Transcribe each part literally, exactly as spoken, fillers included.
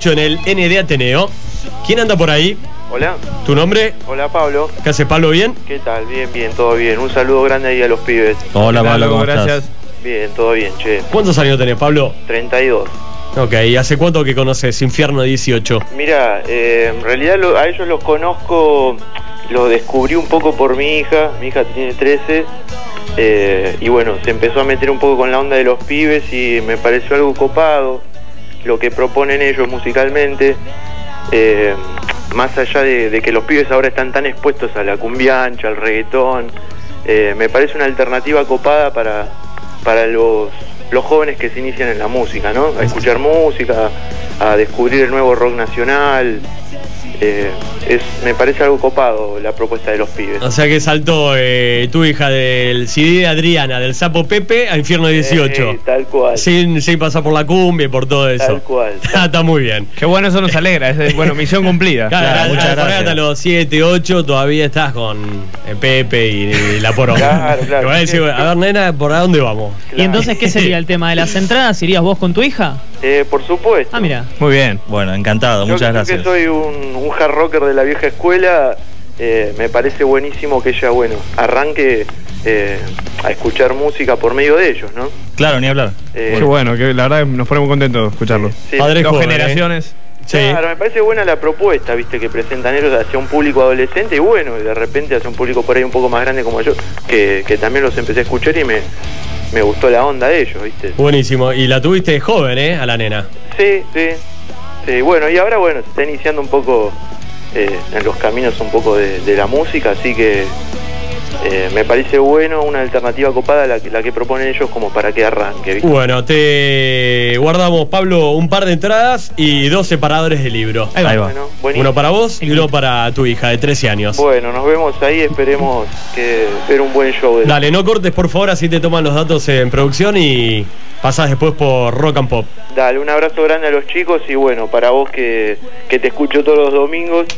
dieciocho en el N D Ateneo. ¿Quién anda por ahí? Hola. ¿Tu nombre? Hola, Pablo. ¿Qué hace, Pablo? ¿Bien? ¿Qué tal? Bien, bien, todo bien. Un saludo grande ahí a los pibes. Hola, Pablo, ¿cómo gracias. estás? Bien, todo bien, che. ¿Cuántos años tenés, Pablo? treinta y dos. Ok, ¿y hace cuánto que conoces Infierno dieciocho? Mira, eh, en realidad lo, a ellos los conozco, los descubrí un poco por mi hija. Mi hija tiene trece. Eh, y bueno, se empezó a meter un poco con la onda de los pibes y me pareció algo copado lo que proponen ellos musicalmente. Eh, más allá de, de que los pibes ahora están tan expuestos a la cumbiancha, al reggaetón, eh, me parece una alternativa copada para, para los, los jóvenes que se inician en la música, ¿no? A escuchar música, a descubrir el nuevo rock nacional. Eh, es, me parece algo copado la propuesta de los pibes. O sea que saltó eh, tu hija del C D de Adriana, del Sapo Pepe, a Infierno dieciocho. Eh, tal cual. Sin, sin pasar por la cumbia y por todo eso. Tal cual. Está muy bien. Qué bueno, eso nos alegra. Es, bueno, misión cumplida. Claro, Claro, al- muchas al poner gracias. hasta los siete, ocho todavía estás con eh, Pepe y, y la poronga. Claro, claro. Te van a decir, a ver, nena, ¿por a dónde vamos? Claro. ¿Y entonces qué sería el tema de las entradas? ¿Irías vos con tu hija? Eh, por supuesto. Ah, mira. Muy bien. Bueno, encantado, Yo, muchas yo gracias. que soy un, un hard rocker de la vieja escuela, eh, me parece buenísimo que ella, bueno, arranque eh, a escuchar música por medio de ellos, ¿no? Claro, ni hablar. Eh, Qué bueno, que la verdad nos ponemos contentos de escucharlo. sí, Padre Dos joven, generaciones. Sí. Claro, me parece buena la propuesta, viste, que presentan ellos hacia un público adolescente y bueno, y de repente hacia un público por ahí un poco más grande como yo, que, que también los empecé a escuchar y me, me gustó la onda de ellos, viste. Buenísimo. Y la tuviste joven, ¿eh? A la nena. Sí, sí, sí, bueno, y ahora bueno, se está iniciando un poco eh, en los caminos un poco de, de la música, así que eh, me parece bueno, una alternativa copada la que, la que proponen ellos como para que arranque, ¿viste? Bueno, te guardamos, Pablo, un par de entradas y dos separadores de libro. Ahí va. Bueno, buenísimo. Uno para vos y uno para tu hija de trece años. Bueno, nos vemos ahí, esperemos que ver un buen show. De Dale, no cortes, por favor, así te toman los datos en producción y pasás después por Rock and Pop. Dale, un abrazo grande a los chicos y bueno, para vos que, que te escucho todos los domingos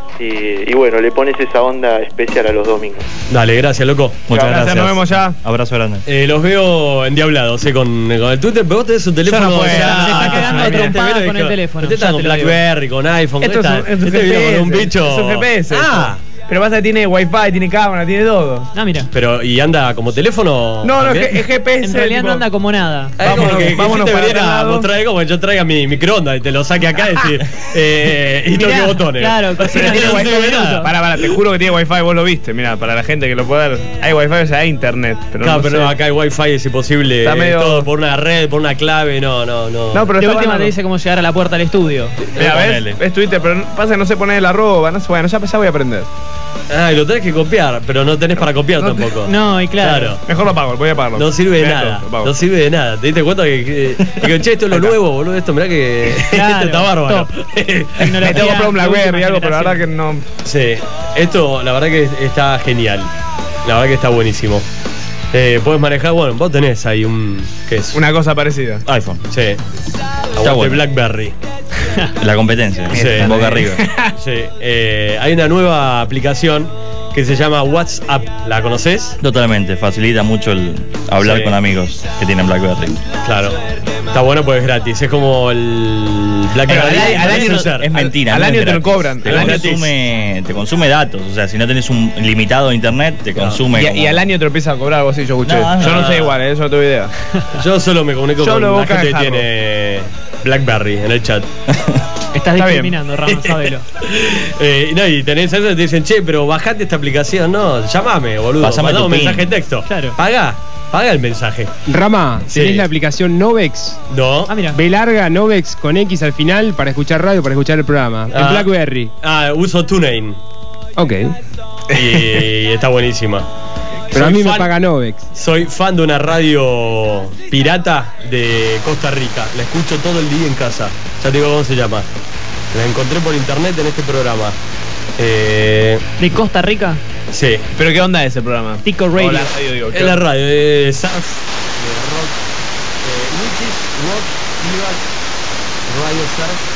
y, y bueno, le pones esa onda especial a los domingos. Dale, gracias, loco. Muchas Gracias, gracias. nos vemos ya. Abrazo grande. Eh, los veo endiablados eh, con, con el Twitter, pero vos tenés un teléfono. no puedo, ya- se está cagando Ah, a trompadas este con el veo- teléfono, Usted está ya con te lo digo. BlackBerry, con iPhone. Esto es ¿cómo un, está? es un Este vino con un G P S. bicho. Es un G P S. Ah, esto. Pero pasa que tiene wifi, tiene cámara, tiene todo. Ah, mira. pero ¿y anda como teléfono? No, no, es, también? que- es G P S. En realidad tipo- no anda como nada. Es como Vámonos, que, que vámonos yo te para viniera otro a lado. mostrar como yo traiga mi microondas y te lo saque acá y decir, eh, y Mirá, toque botones. claro, Pero cocina tiene en wifi, cinco minutos. Para, para, te juro que tiene wifi, vos lo viste. Mira, para la gente que lo pueda ver, hay wifi, o sea, hay internet. Pero Claro, no pero sé. no, acá hay wifi, es imposible. Está eh, medio- todo por una red, por una clave, no, no, no. No, pero De está última bueno. te dice cómo llegar a la puerta del estudio. Mira, Ponele. ves, ves Twitter, pero pasa que no sé poner el arroba, no sé, bueno, ya, ya voy a aprender. Ah, y lo tenés que copiar, pero no tenés para copiar No te- tampoco. No, y claro. Mejor lo apago, voy a apagarlo. No sirve de Mirá nada. esto, lo apago. No sirve de nada. ¿Te diste cuenta que, que, que, che, esto es lo Ahí está. nuevo, boludo? Esto, mirá que Claro, esto está bárbaro. top. Me Tecnología tengo que comprar un de Blackberry última algo, pero la verdad generación. que no. Sí, esto la verdad que está genial. La verdad que está buenísimo. Eh, Puedes manejar, bueno, vos tenés ahí un. ¿Qué es? Una cosa parecida. iPhone. Sí. Aguante bueno. BlackBerry. La competencia. Sí. Boca arriba. Sí. Eh, hay una nueva aplicación que se llama WhatsApp. ¿La conoces? Totalmente. Facilita mucho el hablar Sí. con amigos que tienen BlackBerry. Claro. Está bueno porque es gratis. Es como el BlackBerry. Al año- al año no- User. Es mentira. al no es año te lo gratis. cobran, Te al año consume, te consume datos. O sea, si no tenés un limitado de internet, te consume. Y, como- y al año te lo empieza a cobrar algo así, yo escuché. No, yo no no. sé igual, eh, eso no tengo idea. Yo solo me comunico Yo con lo la boca gente de que jarro. tiene BlackBerry en el chat. Estás Está discriminando, Ramos, sabelo. Eh, y no, y tenés eso y te dicen, che, pero bajate esta aplicación. No, llámame, boludo. Pasame Mandá tu un pin. mensaje de texto. Claro. Paga, paga el mensaje. Rama, Sí. tenés la aplicación Novex. No. Ah, mira. B larga Novex con X al final para escuchar radio, para escuchar el programa. Ah. En BlackBerry. Ah, uso TuneIn. Ok. Y está buenísima. Pero a Soy mí me fan- paga Novex. Soy fan de una radio pirata de Costa Rica. La escucho todo el día en casa. Ya te digo cómo se llama. La encontré por internet en este programa. Eh, ¿De Costa Rica? sí. Pero ¿qué onda ese programa? Tico Radio. Hola, radio, digo, ¿qué Es la onda? radio de surf, de rock, eh, Witches, Rock, Fever, Radio Surf.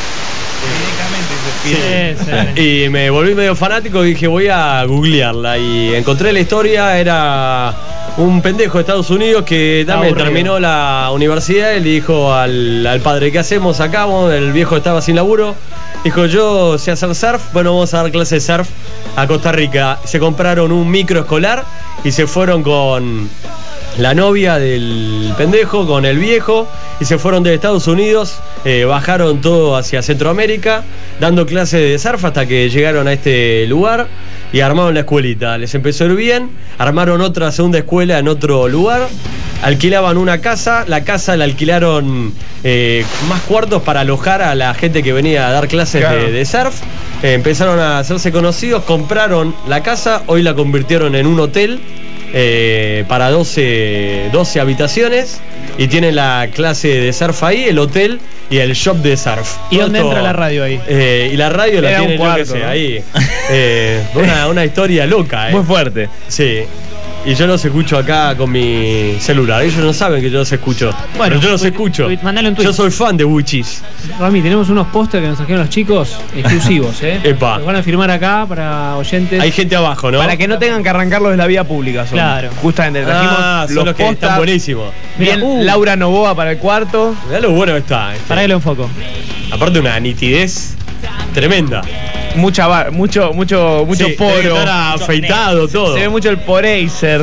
Sí, sí. Y me volví medio fanático y dije voy a googlearla y encontré la historia, era un pendejo de Estados Unidos que también Aburrido. terminó la universidad y le dijo al, al padre, ¿qué hacemos acá? Bueno, el viejo estaba sin laburo. Dijo, yo sé hacer surf, bueno, vamos a dar clases de surf a Costa Rica. Se compraron un micro escolar y se fueron con la novia del pendejo, con el viejo, y se fueron de Estados Unidos, eh, bajaron todo hacia Centroamérica, dando clases de surf hasta que llegaron a este lugar y armaron la escuelita. Les empezó a ir bien, armaron otra segunda escuela en otro lugar, alquilaban una casa, la casa la alquilaron eh, más cuartos para alojar a la gente que venía a dar clases Claro. de, de surf. Eh, empezaron a hacerse conocidos, compraron la casa, hoy la convirtieron en un hotel eh, para doce, doce habitaciones y tienen la clase de surf ahí, el hotel y el shop de surf. ¿Y Todo dónde esto- entra la radio ahí? Eh, y la radio la Era un tiene, yo cuarto, qué sé, ¿no? ahí. Eh, una, una historia loca, eh. Muy fuerte. Sí. Y yo los escucho acá con mi celular. Ellos no saben que yo los escucho. Bueno, pero yo los tuit- escucho. tuit- mandale un tuit. Yo soy fan de Wichis. Rami, tenemos unos pósters que nos trajeron los chicos exclusivos, ¿eh? Epa. Los van a firmar acá para oyentes. Hay gente abajo, ¿no? Para que no tengan que arrancarlos de la vía pública. Son. Claro. Justamente, trajimos Ah, son los los que postas. están buenísimos. Bien, Mira, uh. Laura Novoa para el cuarto. Mirá lo bueno que está. este. Para que lo enfoco. Aparte una nitidez tremenda. Mucha bar- mucho, mucho, mucho Sí, poro. debe estar afeitado todo. Se ve mucho el poracer.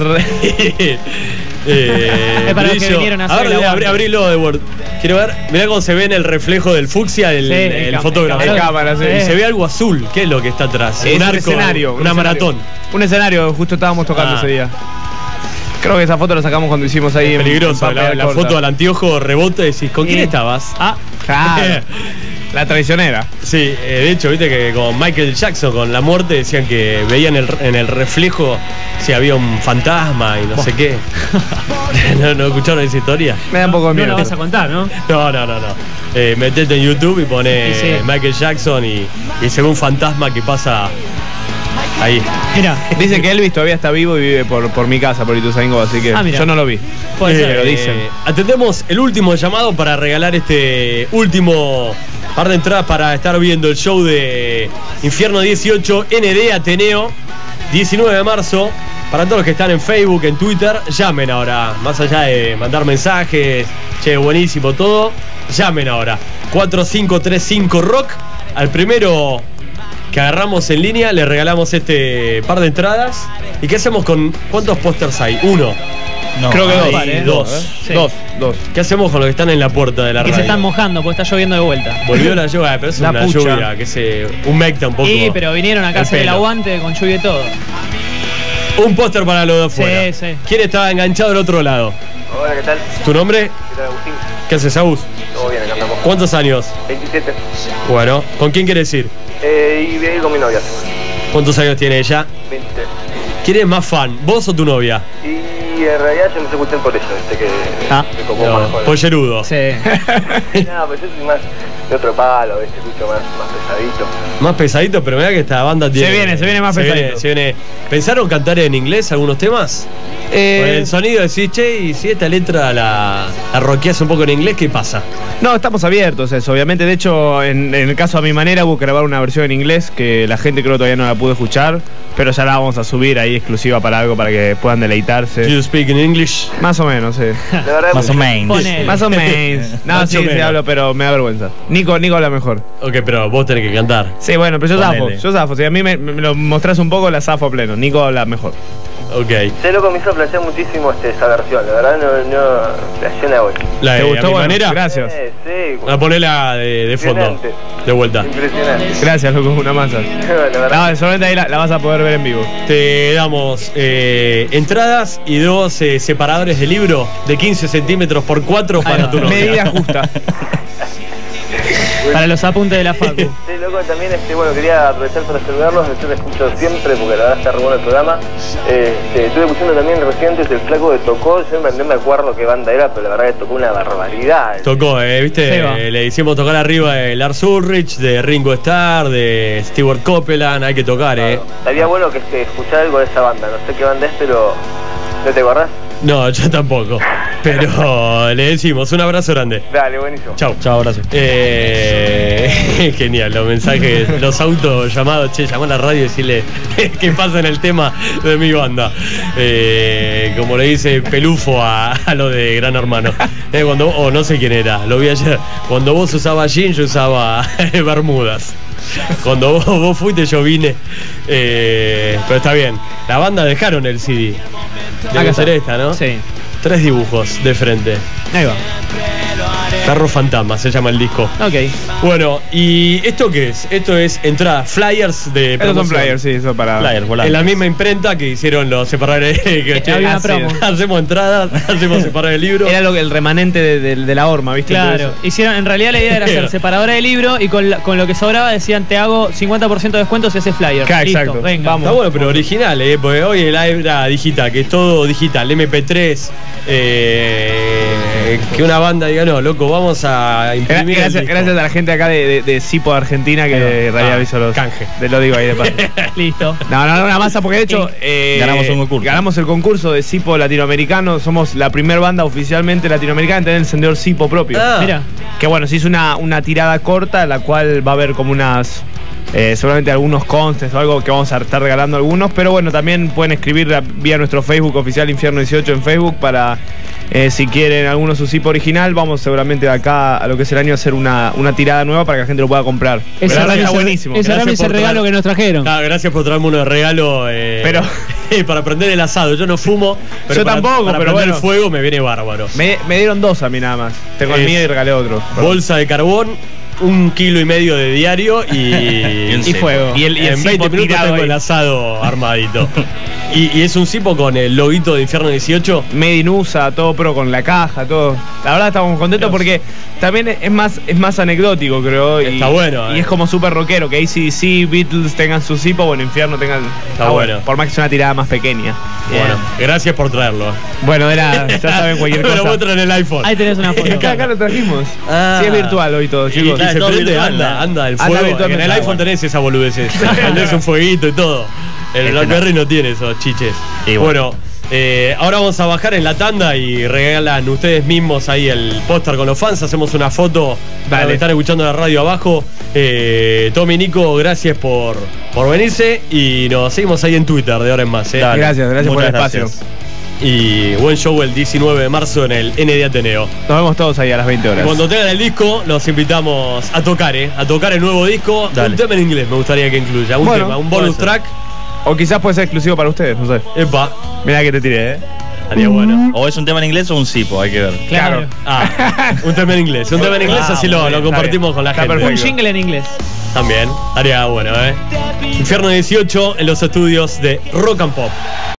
eh, Es para los que brillo. vinieron a hacer Ahora el abrí, aguante. abrilo de Word. Quiero ver, mirá cómo se ve en el reflejo del fucsia el, Sí, el, el cam- fotógrafo. el En cámara, sí. Y se ve algo azul. ¿Qué es lo que está atrás? Es un arco, escenario. una un escenario. maratón. Un escenario, justo estábamos tocando Ah. ese día. Creo que esa foto la sacamos cuando hicimos ahí en Peligroso. en La, Papel la Corta. foto al anteojo rebota y decís, ¿con quién Sí. estabas? Ah, Claro. La traicionera. Sí, eh, de hecho, viste que con Michael Jackson, con la muerte, decían que veían el- en el reflejo si había un fantasma y no sé qué. ¿No, ¿No escucharon esa historia? Me da un poco de no miedo. la vas a contar, ¿no? No, no, no, no. Eh, metete en YouTube y pone Y sí. Michael Jackson y, y se ve un fantasma que pasa ahí. Mira, Dicen que Elvis todavía está vivo y vive por, por mi casa, por Ituzaingó, así que Ah, mira. yo no lo vi. puede ser. pero dicen. Atendemos el último llamado para regalar este último par de entradas para estar viendo el show de Infierno dieciocho N D Ateneo, diecinueve de marzo. Para todos los que están en Facebook, en Twitter, llamen ahora. Más allá de mandar mensajes, che, buenísimo todo, llamen ahora. cuatro cinco tres cinco Rock. Al primero que agarramos en línea le regalamos este par de entradas. ¿Y qué hacemos con cuántos pósters hay? Uno. No, Creo que ahí, dos. vale, ¿eh? dos. Sí. Dos, dos. ¿Qué hacemos con los que están en la puerta de la que radio? se están mojando porque está lloviendo de vuelta. Volvió la lluvia, pero es La una pucha. lluvia que se humecta un poco. Sí, pero vinieron acá a el hacer el pelo. aguante con lluvia y todo. Un póster para los de afuera. Sí, sí. ¿Quién estaba enganchado del otro lado? Hola, ¿qué tal? ¿Tu nombre? ¿Qué tal, Agustín? ¿Qué haces, Agus? Todo bien, acá estamos. ¿Cuántos años? veintisiete. Bueno, ¿con quién quieres ir? Eh, y voy a ir con mi novia. ¿Cuántos años tiene ella? veintitrés. ¿Quién es más fan, vos o tu novia? Y en realidad yo empecé a escuchar por eso, este que Ah. me copó No, más con pollerudo. Sí. No, pues yo soy más de otro palo, ¿viste? Escucho más, más pesadito. Más pesadito, pero mirá que esta banda tiene. viene, se viene más viene, pesadito. se viene. ¿Pensaron cantar en inglés algunos temas? Con Eh, el sonido decís, che, y si esta letra la, la rockeás un poco en inglés, ¿qué pasa? no, estamos abiertos a eso. Obviamente, de hecho, en, en el caso a mi manera, hubo que grabar una versión en inglés que la gente creo todavía no la pudo escuchar, pero ya la vamos a subir ahí exclusiva para algo para que puedan Do deleitarse. you speak in English? Más o menos, sí. La verdad Más o menos. Ponele. Más o menos. No, Más sí, o sí menos. hablo, pero me da vergüenza. Nico, Nico habla mejor. Ok, pero vos tenés que cantar. Sí, bueno, pero yo zafo, Ponele. yo zafo. Si a mí me, me lo mostrás un poco, la zafo a pleno. Nico habla mejor. Ok. Se loco me hizo placer muchísimo este, esa versión, la verdad no, no, la llena hoy. La ¿Te de gustó? a mi Bueno, manera. gracias. Eh, sí, A ponerla de, de fondo. Impresionante. De vuelta. impresionante. Gracias, loco, una masa. la verdad. No, solamente ahí la, la vas a poder ver en vivo. Te damos eh, entradas y dos eh, separadores de libro de quince centímetros por cuatro para va. tu novia. Medida justa. Para los apuntes de la Facu. Sí, loco, también este, bueno, quería aprovechar para saludarlos, yo te escucho siempre porque la verdad está re bueno el programa. Este, estuve escuchando también recientes el flaco de Tocó, yo no me acuerdo qué banda era, pero la verdad que tocó una barbaridad. Tocó, eh, ¿viste? Seba. Eh, le hicimos tocar arriba de Lars Ulrich, de Ringo Starr, de Stewart Copeland. Hay que tocar, eh. Estaría bueno que, que escuchar algo de esa banda, no sé qué banda es, pero ¿no te acordás? No, yo tampoco. Pero le decimos un abrazo grande. Dale, buenísimo. Chau. Chao, abrazo. Eh, genial, los mensajes, los autos llamados, che, llamá a la radio y decirle qué pasa en el tema de mi banda. Eh, como le dice Pelufo a, a lo de Gran Hermano. Eh, cuando, o oh, no sé quién era, lo vi ayer. Cuando vos usabas jeans, yo usaba bermudas. Cuando vos, vos fuiste, yo vine. Eh, pero está bien. La banda dejaron el C D. Debe Acá ser está. esta, ¿no? Sí. Tres dibujos de frente. Ahí va. Perro Fantasma se llama el disco. Ok. Bueno, ¿y esto qué es? Esto es entrada, flyers de Esos son promoción. flyers, sí, eso para. Flyer, volante. En la misma imprenta que hicieron los separadores. Que, che, había una hace- promo. hacemos entradas, hacemos separar el libro. Era lo que el remanente de, de- de la horma, ¿viste? Claro, Entonces, hicieron, en realidad la idea era hacer separadora de libro y con, la- con lo que sobraba decían te hago cincuenta por ciento de descuento si haces flyer. Claro, Listo, exacto. venga. Vamos. Está bueno, pero original, ¿eh? Porque hoy el era digital, que es todo digital, eme pe tres. Eh, que una banda diga, no, loco, vamos a Gra- imprimir. el Gracias, disco. gracias a la gente acá de, de, de Cipo de Argentina que Ahí va. en realidad Ah, hizo los. canje. Te lo digo ahí de paso. Listo. No, no, no, una masa, porque de hecho eh, Ganamos un concurso. Ganamos el concurso de Cipo latinoamericano. Somos la primera banda oficialmente latinoamericana en tener el encendedor Cipo propio. Ah. Mira. Que bueno, se hizo una, una tirada corta, la cual va a haber como unas. Eh, seguramente algunos contests o algo que vamos a estar regalando algunos. Pero bueno, también pueden escribir a- vía nuestro Facebook oficial Infierno dieciocho en Facebook para. Eh, si quieren alguno su Cipo original, vamos seguramente de acá a lo que es el año a hacer una, una tirada nueva para que la gente lo pueda comprar. Ese Pero la verdad que era está ese- buenísimo. Ese era Gracias ese por regalo traer- que nos trajeron. Ah, gracias por traerme uno de regalo. eh, Pero- para prender el asado. Yo no fumo. Pero Yo para- tampoco, para pero prender bueno. el fuego me viene bárbaro. Me, me dieron dos a mí nada más. Tengo el Es mío y regalé otro. Perdón. Bolsa de carbón, un kilo y medio de diario y, Y un Y cepo. fuego. Y el, y el en veinte Cipo minutos tirado tengo ahí. el asado armadito. y, y es un cipo con el loguito de Infierno dieciocho. Made in U S A, todo pro con la caja, todo. La verdad estamos contentos Dios. porque también es más, es más anecdótico, creo. Y, Está bueno, Y eh. es como súper rockero, que A C D C, Beatles tengan su Cipo, bueno, Infierno tengan. Está bueno. Por más que sea una tirada más pequeña. Bueno, gracias por traerlo. Bueno, era, ya saben cualquier Me lo cosa. muestran en el iPhone. Ahí tenés una foto. Acá, acá lo trajimos. Ah. Sí, es virtual hoy todo, Y, chicos. y Claro, se todo prende, virtual, anda, ¿no? anda el Anda fuego. virtualmente. En el Ah, iPhone bueno. tenés esas boludeces. Tenés un fueguito y todo. El Este no. BlackBerry no tiene esos chiches. Y bueno, bueno. eh, ahora vamos a bajar en la tanda y regalan ustedes mismos ahí el póster con los fans. Hacemos una foto para Dale. estar escuchando la radio abajo. Eh, Tommy y Nico, gracias por, por venirse y nos seguimos ahí en Twitter de ahora en más. ¿eh? Dale. Gracias, gracias por el Muchas espacio. gracias. Y buen show el diecinueve de marzo en el N D Ateneo. Nos vemos todos ahí a las veinte Y horas. cuando tengan el disco, los invitamos a tocar, ¿eh? A tocar el nuevo disco. Dale. Un tema en inglés me gustaría que incluya. Un Bueno, tema, un puede bonus ser. track. O quizás puede ser exclusivo para ustedes, no sé. Epa, Mirá que te tiré, eh. estaría bueno. O es un tema en inglés o un cipo, hay que ver. Claro. Ah, un tema en inglés. Un tema en inglés, Ah, así lo, muy lo bien, compartimos está con la bien. Está gente. Un perfecto. jingle en inglés. También, estaría bueno, ¿eh? Infierno dieciocho en los estudios de Rock and Pop.